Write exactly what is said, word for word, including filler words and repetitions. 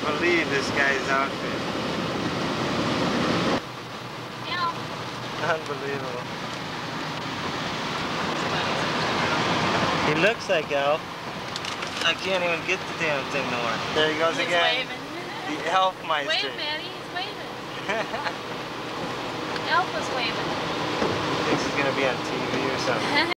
believe this guy's outfit. Yeah. Unbelievable. He looks like Elf. I can't even get the damn thing to work. There he goes He's again. waving. The Elf Meister. Wave, Maddie. He's waving. Elf was waving. Thinks he's gonna be on T V or something.